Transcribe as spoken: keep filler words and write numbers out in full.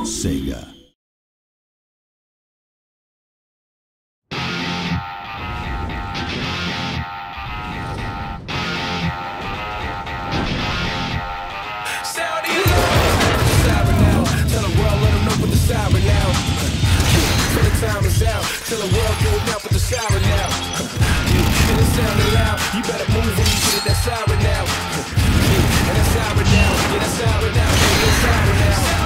Sega. Siren now. Till the time is out. Till the world going out with the siren now. And it's sounding loud. You better move when you get that siren now. And that siren now. Yeah, that siren now. Yeah, that siren now.